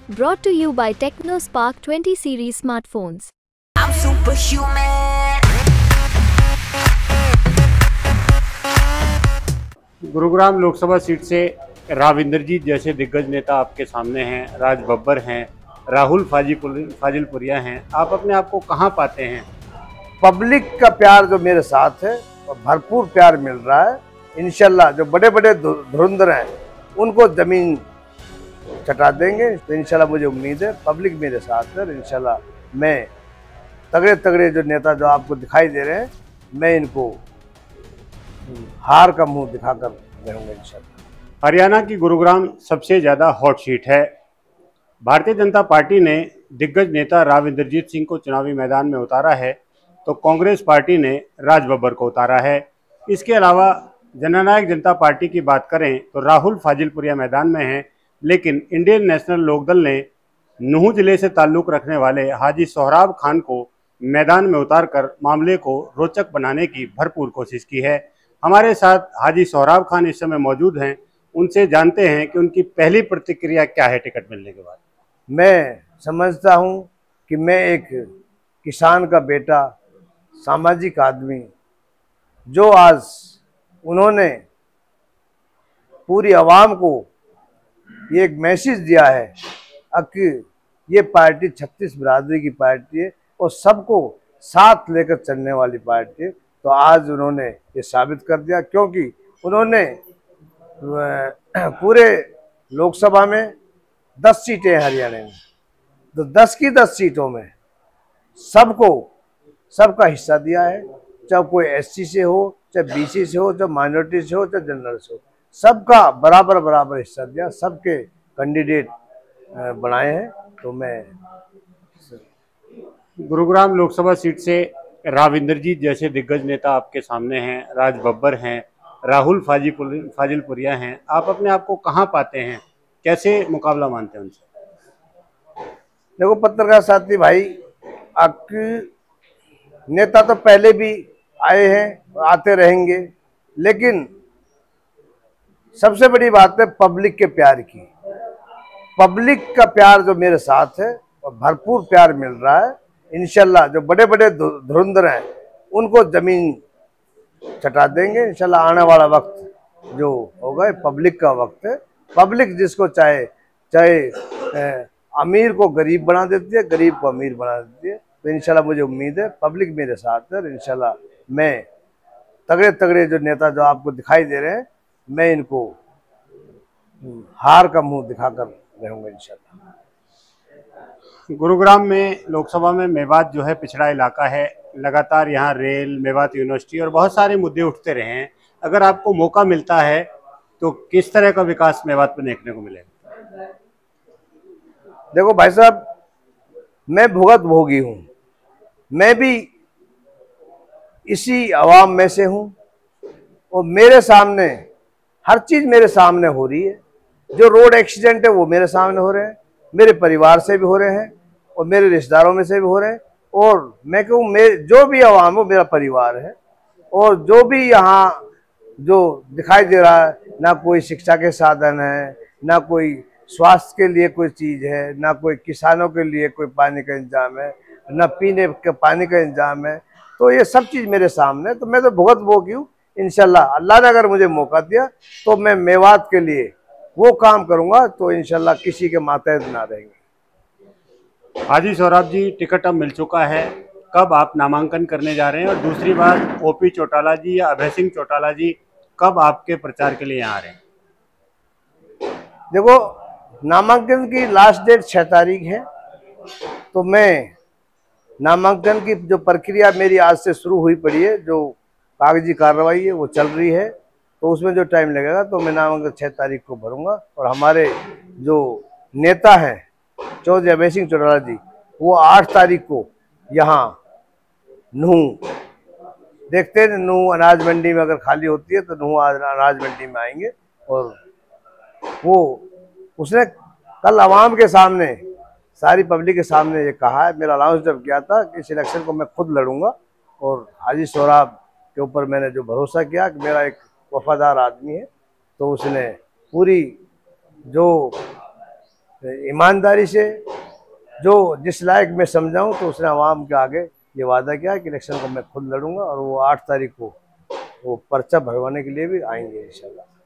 Brought to you by TechnoSpark 20 series smartphones. I'm superhuman. Gurugram Lok Sabha seat से राव इंद्रजीत जैसे दिग्गज नेता आपके सामने हैं। राज बब्बर हैं, राहुल फाजिलपुरिया हैं। आप अपने आप को कहाँ पाते हैं? पब्लिक का प्यार जो मेरे साथ है और भरपूर प्यार मिल रहा है। इंशाल्लाह जो बड़े बड़े धुरंधर हैं उनको जमीन चटा देंगे। तो इंशाल्लाह मुझे उम्मीद है पब्लिक मेरे साथ है। इंशाल्लाह मैं तगड़े तगड़े जो नेता जो आपको दिखाई दे रहे हैं, मैं इनको हार का मुंह दिखाकर रहूंगा इंशाल्लाह। हरियाणा की गुरुग्राम सबसे ज़्यादा हॉट सीट है। भारतीय जनता पार्टी ने दिग्गज नेता राव इंद्रजीत सिंह को चुनावी मैदान में उतारा है, तो कांग्रेस पार्टी ने राज बब्बर को उतारा है। इसके अलावा जननायक जनता पार्टी की बात करें तो राहुल फाजिलपुरिया मैदान में हैं, लेकिन इंडियन नेशनल लोकदल ने नूंह जिले से ताल्लुक़ रखने वाले हाजी सोहराब खान को मैदान में उतारकर मामले को रोचक बनाने की भरपूर कोशिश की है। हमारे साथ हाजी सोहराब खान इस समय मौजूद हैं। उनसे जानते हैं कि उनकी पहली प्रतिक्रिया क्या है टिकट मिलने के बाद। मैं समझता हूं कि मैं एक किसान का बेटा, सामाजिक आदमी, जो आज उन्होंने पूरी आवाम को ये एक मैसेज दिया है कि ये पार्टी 36 बिरादरी की पार्टी है और सबको साथ लेकर चलने वाली पार्टी है। तो आज उन्होंने ये साबित कर दिया, क्योंकि उन्होंने पूरे लोकसभा में 10 सीटें हरियाणा में, तो 10 की 10 सीटों में सबका हिस्सा दिया है। चाहे कोई एससी से हो, चाहे बीसी से हो, चाहे माइनॉरिटी से हो, चाहे जनरल से हो, सबका बराबर हिस्सा दिया। सबके कैंडिडेट बनाए हैं। तो मैं गुरुग्राम लोकसभा सीट से राव इंद्रजीत जैसे दिग्गज नेता आपके सामने हैं। राज बब्बर हैं, राहुल फाजिलपुरिया हैं। आप अपने आप को कहाँ पाते हैं? कैसे मुकाबला मानते हैं उनसे? देखो पत्रकार साथी भाई, आपकी नेता तो पहले भी आए हैं और आते रहेंगे, लेकिन सबसे बड़ी बात है पब्लिक के प्यार की। पब्लिक का प्यार जो मेरे साथ है और भरपूर प्यार मिल रहा है। इंशाल्लाह जो बड़े बड़े धुरंधर हैं उनको जमीन चटा देंगे। इंशाल्लाह आने वाला वक्त जो होगा पब्लिक का वक्त है। पब्लिक जिसको चाहे अमीर को गरीब बना देती है, गरीब को अमीर बना देती है। तो इंशाल्लाह मुझे उम्मीद है पब्लिक मेरे साथ है। इंशाल्लाह मैं तगड़े तगड़े जो नेता जो आपको दिखाई दे रहे हैं, मैं इनको हार का मुंह दिखाकर रहूंगा इंशाल्लाह। गुरुग्राम में लोकसभा में मेवात जो है पिछड़ा इलाका है। लगातार यहाँ रेल, मेवात यूनिवर्सिटी और बहुत सारे मुद्दे उठते रहे हैं। अगर आपको मौका मिलता है तो किस तरह का विकास मेवात में देखने को मिलेगा? देखो भाई साहब, मैं भुगत भोगी हूँ। मैं भी इसी आवाम में से हूँ और मेरे सामने हर चीज़ मेरे सामने हो रही है। जो रोड एक्सीडेंट है वो मेरे सामने हो रहे हैं, मेरे परिवार से भी हो रहे हैं और मेरे रिश्तेदारों में से भी हो रहे हैं। और मैं कहूँ जो भी आवाम हो मेरा परिवार है। और जो भी यहाँ जो दिखाई दे रहा है, ना कोई शिक्षा के साधन है, ना कोई स्वास्थ्य के लिए कोई चीज़ है, ना कोई किसानों के लिए कोई पानी का इंतजाम है, ना पीने के पानी का इंतजाम है। तो ये सब चीज़ मेरे सामने है। तो मैं तो भुगत भोगी हूँ। इंशाल्लाह अल्लाह ने अगर मुझे मौका दिया तो मैं मेवात के लिए वो काम करूँगा, तो इंशाल्लाह किसी के मातहत ना रहेंगे। हाजी सोहराब जी, टिकट अब मिल चुका है, कब आप नामांकन करने जा रहे हैं? और दूसरी बात, ओपी चौटाला जी या अभय सिंह चौटाला जी कब आपके प्रचार के लिए यहाँ आ रहे हैं? देखो, नामांकन की लास्ट डेट 6 तारीख है। तो मैं नामांकन की जो प्रक्रिया मेरी आज से शुरू हुई पड़ी है, जो कागजी कार्रवाई है वो चल रही है, तो उसमें जो टाइम लगेगा तो मैं नामांकन 6 तारीख को भरूंगा। और हमारे जो नेता हैं चौधरी अभय सिंह चौटाला जी, वो 8 तारीख को यहाँ नूंह देखते हैं। नूंह अनाज मंडी में अगर खाली होती है तो नूंह अनाज मंडी में आएंगे। और वो उसने कल आवाम के सामने, सारी पब्लिक के सामने ये कहा है। मेरा अनाउंस जब किया था कि इस इलेक्शन को मैं खुद लड़ूंगा, और हाजी सोहराब के ऊपर मैंने जो भरोसा किया कि मेरा एक वफादार आदमी है, तो उसने पूरी जो ईमानदारी से जो जिस लायक मैं समझाऊं, तो उसने आवाम के आगे ये वादा किया कि इलेक्शन को मैं खुद लड़ूंगा, और वो 8 तारीख को वो पर्चा भरवाने के लिए भी आएंगे इंशाल्लाह।